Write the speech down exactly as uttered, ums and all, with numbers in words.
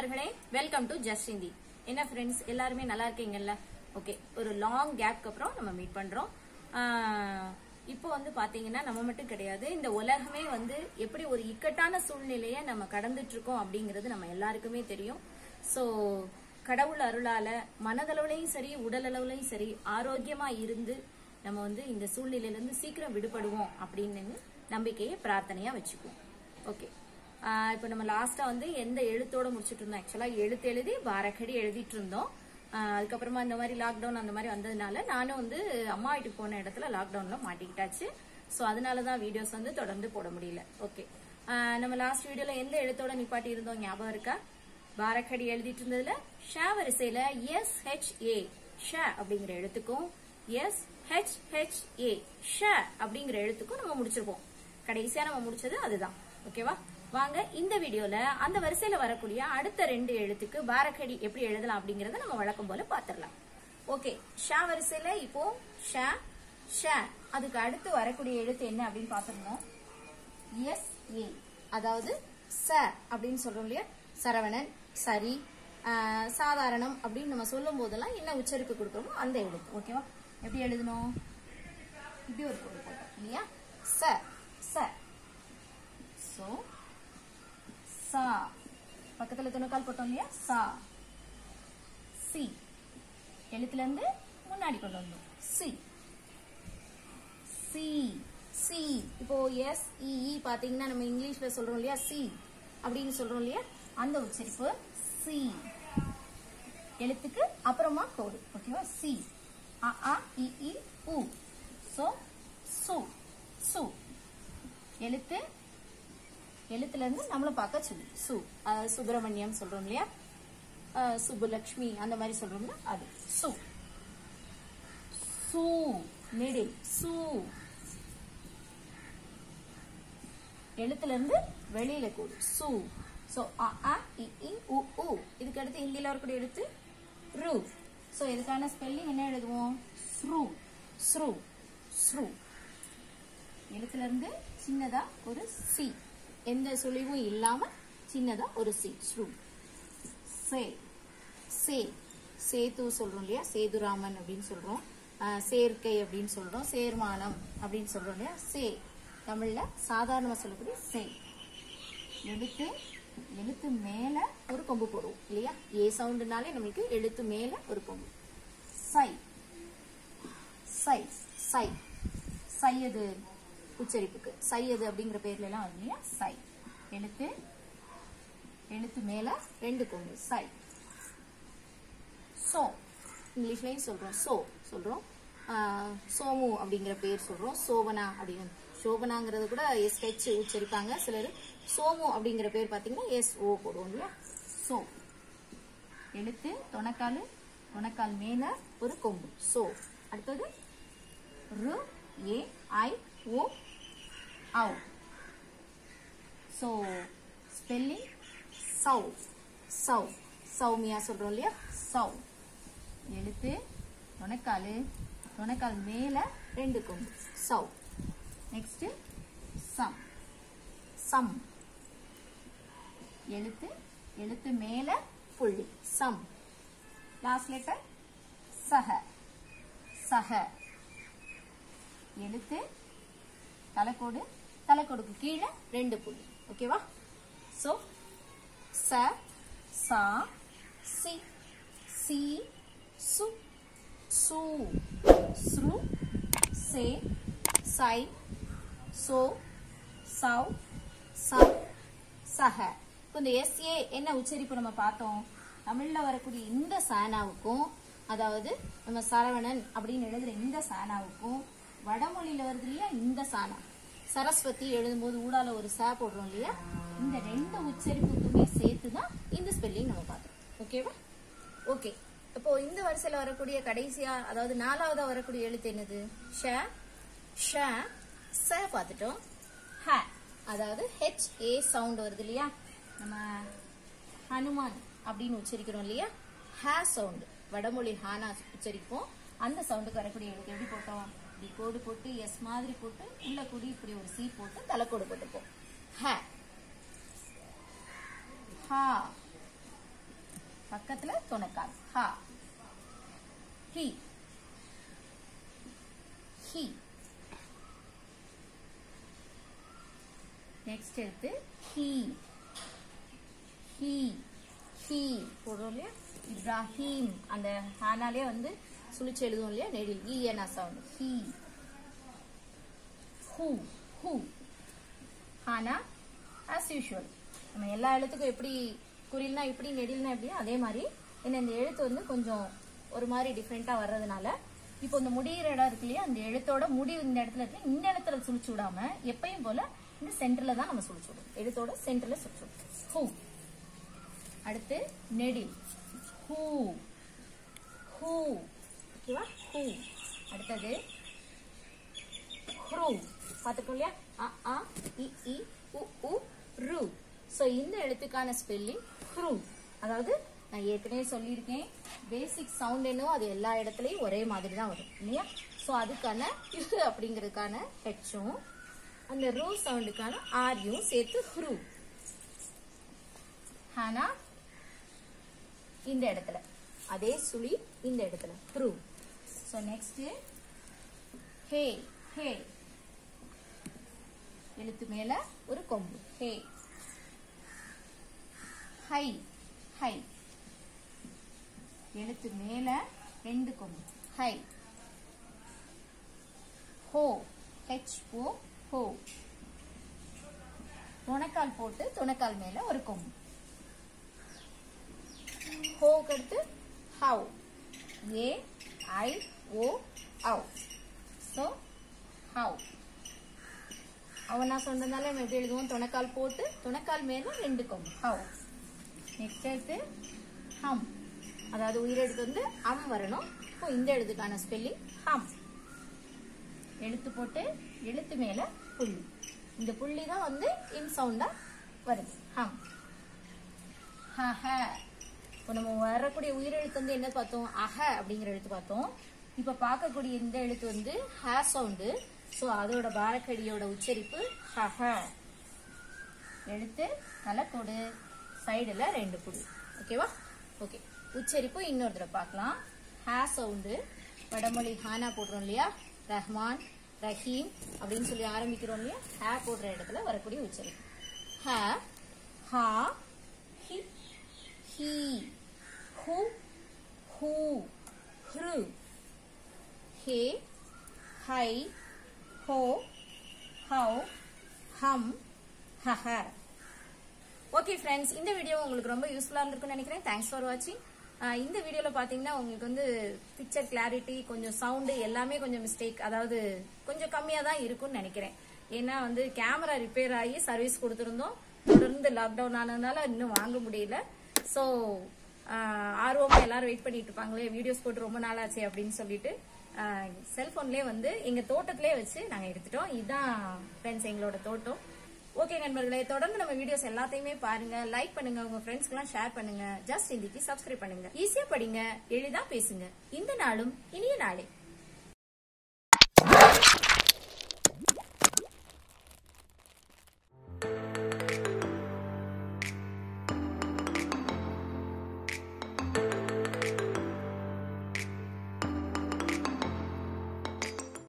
நண்பர்களே, welcome to just Hindi. என்ன friends, எல்லாருமே நல்லா இருக்கீங்கல்ல? ஓகே, ஒரு லாங் கேப்க்கு அப்புறம் நம்ம மீட் பண்றோம். இப்போ வந்து பாத்தீங்கன்னா நம்ம மட்டும் கிடையாது, இந்த உலகமே வந்து எப்படி ஒரு இக்கட்டான சூழ்நிலையை நம்ம கடந்துட்டு இருக்கோம் அப்படிங்கிறது நம்ம எல்லாருக்குமே தெரியும். ஸோ கடவுள் அருளால மனதளவுலையும் சரி உடல் அளவுலையும் சரி ஆரோக்கியமா இருந்து நம்ம வந்து இந்த சூழ்நிலையில இருந்து சீக்கிரம் விடுபடுவோம் அப்படின்னு நம்பிக்கையை பிரார்த்தனையா வச்சுக்குவோம். ஓகே, இப்போ நம்ம லாஸ்டா வந்து எந்த எழுத்தோட முடிச்சுட்டு இருந்தோம்? ஆக்சுவலா எழுத்து எழுதி பாரக்கடி எழுதிட்டு இருந்தோம். அதுக்கப்புறமா இந்த மாதிரி லாக்டவுன் அந்த மாதிரி வந்ததுனால நானும் வந்து அம்மா வீட்டுக்கு போன இடத்துல லாக்டவுன்ல மாட்டிக்கிட்டாச்சு. ஸோ அதனாலதான் வீடியோஸ் வந்து தொடர்ந்து போட முடியல. ஓகே, நம்ம லாஸ்ட் வீடியோல எந்த எழுத்தோட நிப்பாட்டி இருந்தோம் ஞாபகம் இருக்கா? பாரக்கடி எழுதிட்டு இருந்ததுல ஷ வரிசையில எஸ் ஹெச் ஏ ஷ அப்படிங்கிற எழுத்துக்கும் எஸ் ஹெச் ஹெச் ஏ ஷ அப்படிங்கிற எழுத்துக்கும் நம்ம முடிச்சிருப்போம். கடைசியா நம்ம முடிச்சது அதுதான். ஓகேவா? வாங்க இந்த வீடியோல அந்த வரிசையில வரக்கூடிய அடுத்த ரெண்டு எழுத்துக்கு பாரக்கடி எப்படி எழுதலாம் அப்படிங்கறத நம்ம வழக்கம் போல பாத்திரலாம். ஓகே, ஷ வரிசையில இப்போ ஷ ஷ அதுக்கு அடுத்து வரக்கூடிய எழுத்து என்ன அப்படின்னு பாத்திருந்தோம். எஸ் ஏ, அதாவது ச அப்படின்னு சொல்றோம் இல்லையா? சரவணன், சரி, சாதாரணம் அப்படின்னு நம்ம சொல்லும் போதெல்லாம் என்ன உச்சரிப்பு கொடுக்கறோமோ அந்த எழுத்து. ஓகேவா? எப்படி எழுதணும்? இப்படி ஒரு பொருள் போட்டோம் இல்லையா? ச ச சோ சா, பக்கத்துல துணைக்கால் போட்டோம் இல்லையா? சா. சி, எழுத்துல இருந்து முன்னாடி கொண்டு வந்தோம். சி சி சி. இப்போ எஸ் இ பாத்தீங்கன்னா நம்ம இங்கிலீஷ்ல சொல்றோம் இல்லையா? சி அப்படின்னு சொல்றோம் இல்லையா? அந்த உச்சரிப்பு சி. எழுத்துக்கு அப்புறமா கோடு. ஓகேவா? சி. அ ஆ இ இ உ. சோ சு சு. எழுத்து எழுத்துல இருந்து நம்மள பார்க்க சொல்லி சு. சுப்பிரமணியம் சொல்றோம் இல்லையா? சுப்புலட்சுமி அந்த மாதிரி சொல்றோம்ல, அது சு. சு மிடில் சு. எழுத்துல இருந்து வெளியில கூடு சு. சோ அ ஆ இ இ உ உ. இதுக்கு அடுத்து ஹிந்தில வரக்கூடிய எழுத்து ரு. சோ இதுக்கான ஸ்பெல்லிங் என்ன எழுதுவோம்? ஸ்ரு ஸ்ரு ஸ்ரு. எழுத்துல இருந்து சின்னதா ஒரு சி, எந்த சுழிவும் இல்லாம சின்னதா ஒரு சி. ஸ்ரு. சே சே சேது சொல்றோம் இல்லையா? சேதுராமன் அப்படின்னு சொல்றோம். சேர்க்கை அப்படின்னு சொல்றோம். சேர்மானம் அப்படின்னு சொல்றோம் இல்லையா? சே தமிழ்ல சாதாரணமா சொல்லக்கூடிய சே. எழுத்து எழுத்து மேல ஒரு கொம்பு போடுவோம் இல்லையா? ஏ சவுண்டுனாலே நம்மளுக்கு எழுத்து மேல ஒரு கொம்பு. சை சை சை. சையது உச்சரிப்புக்கு சையது அப்படிங்கிற பேர்ல எல்லாம் வந்து இல்லையா? சை. எழுத்து எழுத்து மேல ரெண்டு கொம்பு. சை. சோ, இங்கிலீஷ்லயும் சொல்றோம். சோ சொல்றோம். சோமு அப்படிங்கிற பேர் சொல்றோம். சோபனா அப்படின்னு. சோபனாங்கிறது கூட எஸ் ஹெச் உச்சரிப்பாங்க சிலர். சோமு அப்படிங்கிற பேர் பாத்தீங்கன்னா எஸ் ஓ போடுவோம் இல்லையா? சோ. எழுத்து தொணக்கால் தொணக்கால் மேல ஒரு கொம்பு. சோ. அடுத்தது ரு ஏ ஐ ஓ ஆவ். சோ ஸ்பெல்லிங் சௌ சௌ. சௌமியா சொல்றோம் இல்லையா? சௌ. எழுத்து தொணக்கால் தொணக்கால் மேல ரெண்டு கொம்பு. சௌ. நெக்ஸ்ட் சம் சம். எழுத்து எழுத்து மேல புள்ளி. சம். லாஸ்ட் லெட்டர் சஹ சஹ. எழுத்து தலைக்கோடு தலைக்கோடுக்கு கீழே ரெண்டு புள்ளி. ஓகேவா? சோ ச சா சி சி சு சு ஸ்ரு சே சை சோ சௌ சவ் சஹ. இந்த எஸ்ஏ என்ன உச்சரிப்பு நம்ம பார்த்தோம்? தமிழ்ல வரக்கூடிய இந்த சானாவுக்கும், அதாவது நம்ம சரவணன் அப்படின்னு எழுதுற இந்த சானாவுக்கும், வடமொழியில வருது இல்லையா இந்த சானா சரஸ்வதி எழுதும் போது ஊடால ஒரு சா போடுறோம் இல்லையா? இந்த ரெண்டு உச்சரிப்புக்குமே சேர்த்துதான் இந்த ஸ்பெல்லிங் நம்ம பார்த்தோம். ஓகேவா? ஓகே, இப்போ இந்த வரிசையில வரக்கூடிய கடைசியா, அதாவது நாலாவதா வரக்கூடிய எழுத்து என்னது? ஷ ஷ ச பார்த்துட்டோம். ஹ, அதாவது ஹெச் ஏ சவுண்ட் வருது இல்லையா? நம்ம ஹனுமான் அப்படின்னு உச்சரிக்கிறோம் இல்லையா? ஹ சவுண்ட் வடமொழி ஹானா உச்சரிப்போம். அந்த சவுண்டுக்கு வரக்கூடிய எழுத்து எப்படி போட்டோம்? இப்படி கோடு போட்டு எஸ் மாதிரி போட்டு உள்ள கூடி இப்படி ஒரு சி போட்டு தலைக்கோடு போட்டுப்போம். ஹ ஹா பக்கத்துல துணைக்கால் ஹா ஹி ஹி. நெக்ஸ்ட் எடுத்து ஹி ஹி ஹி போடுறோம் இல்லையா. இப்ராஹிம் அந்த ஹானாலே வந்து சுழிச்சு எழுதுவோம் இல்லையா நெடில் ஈ என சவுண்ட். ஹி ஹூ ஹூ. ஹானா ஆஸ் யூஷுவல் நம்ம எல்லா எழுத்துக்கும் எப்படி குறில்னா இப்படி நெடில்னா எப்படி அதே மாதிரி என்ன இந்த எழுத்து வந்து கொஞ்சம் ஒரு மாதிரி டிஃப்ரெண்டா வர்றதுனால இப்போ இந்த முடிகிற இடம் இருக்கு இல்லையா அந்த எழுத்தோட முடிவு இந்த இடத்துல இருக்கு. இந்த இடத்துல சுழிச்சு விடாம எப்பயும் போல இந்த சென்டர்ல தான் நம்ம சுழிச்சு விடுவோம். எழுத்தோட சென்டர்ல சுழிச்சு விடுவோம். ஹூ. அடுத்து நெடில் ஹூ ஹூ. ஓகேவா ஹூ. அடுத்தது ஹ்ரூ. பாத்துக்கோ இல்லையா அ ஆ இ இ உ உ ரு. சோ இந்த எழுத்துக்கான ஸ்பெல்லிங் ஹ்ரூ. அதாவது நான் ஏற்கனவே சொல்லியிருக்கேன் பேசிக் சவுண்ட் என்னவோ அது எல்லா இடத்துலயும் ஒரே மாதிரி தான் வரும் இல்லையா. சோ அதுக்கான இஹ் அப்படிங்கிறதுக்கான ஹெச்சும் அந்த ரூ சவுண்டுக்கான ஆர்யும் சேர்த்து ஹ்ரூ. ஹானா இந்த இடத்துல அதே சுழி இந்த இடத்துல ஹ்ரூ. சோ நெக்ஸ்ட் ஹே ஹே. எழுத்து மேல ஒரு கொம்பு ஹே. High high. எழுத்து மேல ரெண்டு கொம்பு ஹை. ஹோ ஹெச் ஓ ஹோ. துணைக்கால் போட்டு துணைக்கால் மேல ஒரு கொம்பு. ஹோக்கு அடுத்து ஹவ் ஏ ஐ ஓ அவ். சோ ஹவ். அவன் நான் சொன்னதால நம்ம எப்படி எழுதுவோம் துணைக்கால் போட்டு துணைக்கால் மேல ரெண்டு கொம்பு ஹவ். நெக்ஸ்ட் எடுத்து ஹம். அதாவது உயிரெழுத்து வந்து அம் வரணும். இப்போ இந்த எழுத்துக்கான ஸ்பெல்லிங் ஹம். எழுத்து போட்டு எழுத்து மேல புள்ளி. இந்த புள்ளி தான் வந்து இன் சவுண்டா வருது ஹம். ஹஹ. இப்போ நம்ம வரக்கூடிய உயிரெழுத்து வந்து என்ன பார்த்தோம் அஹ அப்படிங்கிற எழுத்து பார்த்தோம். இப்ப பார்க்கக்கூடிய இந்த எழுத்து வந்து ஹ சவுண்டு. சோ அதோட பாரக்கடியோட உச்சரிப்பு ஹஹ. எழுத்து தலைக்கோடு சைடுல ரெண்டு புள்ளி. ஓகேவா. ஓகே உச்சரிப்பு இன்னொரு தடவை பார்க்கலாம். ஹ சவுண்டு வடமொழி ஹானா போடுறோம் இல்லையா ரஹ்மான் ரஹீம் அப்படின்னு சொல்லி ஆரம்பிக்கிறோம் இல்லையா ஹ போடுற இடத்துல வரக்கூடிய உச்சரிப்பு ஹ ஹா ஹி ஹி ஹூ ஹூ ஹ்ரு ஹே ஹை ஹோ ஹவ் ஹம் ஹஹ. ஓகே ஃப்ரெண்ட்ஸ் இந்த வீடியோ உங்களுக்கு ரொம்ப யூஸ்ஃபுல்லா இருந்திருக்கும்னு நினைக்கிறேன். தேங்க்ஸ் ஃபார் வாட்சிங். இந்த வீடியோல பாத்தீங்கன்னா உங்களுக்கு வந்து பிக்சர் கிளாரிட்டி கொஞ்சம் சவுண்டு எல்லாமே கொஞ்சம் மிஸ்டேக் அதாவது கொஞ்சம் கம்மியா தான் இருக்கும்னு நினைக்கிறேன். ஏன்னா வந்து கேமரா ரிப்பேர் ஆகி சர்வீஸ் கொடுத்திருந்தோம். தொடர்ந்து லாக்டவுன் ஆனதுனால இன்னும் வாங்க முடியல. சோ ஆர்வமா எல்லாரும் வெயிட் பண்ணிட்டு இருப்பாங்களே வீடியோஸ் போட்டு ரொம்ப நாள் ஆச்சு அப்படின்னு சொல்லிட்டு செல்போன்லயே வந்து எங்க தோட்டத்திலே வச்சு நாங்க எடுத்துட்டோம். இதுதான் ஃப்ரெண்ட்ஸ் எங்களோட தோட்டம். ஓகே நண்பர்களே தொடர்ந்து நம்ம வீடியோஸ் எல்லாத்தையுமே பாருங்க, லைக் பண்ணுங்க, உங்க ஃப்ரெண்ட்ஸ்க்கு எல்லாம் ஷேர் பண்ணுங்க. ஜஸ்ட் இந்திக்கு சப்ஸ்கிரைப் பண்ணுங்க. ஈஸியா படிங்க, எளிதா பேசுங்க. இந்த நாளும் இனிய நாளே.